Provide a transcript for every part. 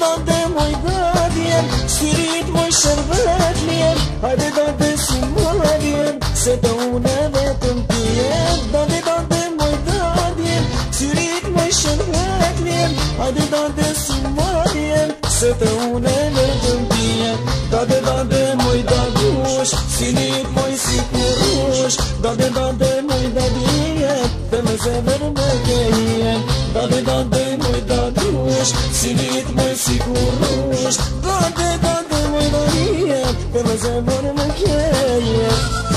dade moj dadjen, syrit moj shërbet ljen. Hajde dade si madjen, se të une vetëm t'jen. Dade moj dadjen, syrit moj shërbet ljen. Hajde dade si madjen, se të une vetëm t'jen. Dade moj dadush, syrit moj si kurush. Dade moj dadjen, të me zemër më kejen. Dade moj dadush, syrit moj si kurush. Dade moj dadjen, të me zemër më kejen.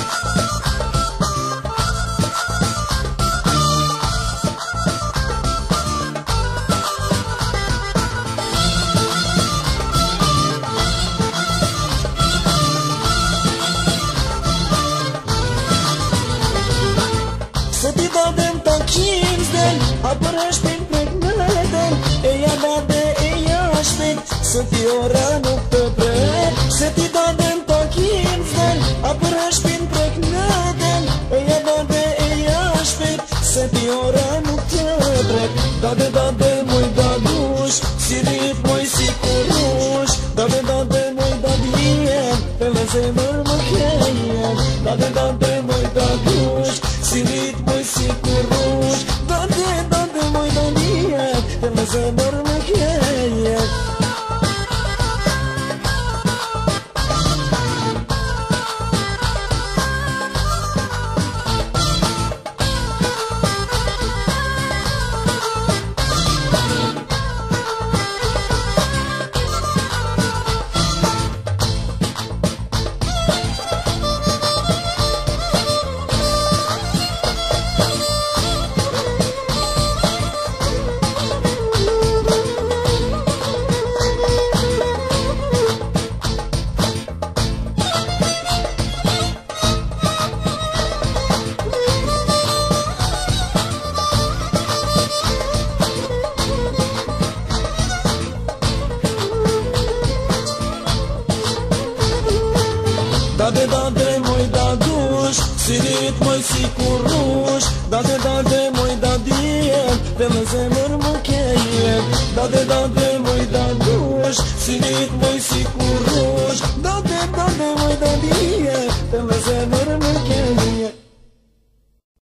Se ti dadem takim zden, a për shpin prek meden. E ja dade, e ja shpet, se ti ora nuk të prek. Se ti dadem takim zden, a për shpin prek meden. E ja dade, e ja shpet, se ti ora nuk të prek. Dade moj dadush, syrit moj si kurush. Dade moj dadjen, e me zemër më kejen. Dade moj dadush, syrit moj si kurush. Dade moj dadjen, e me zemër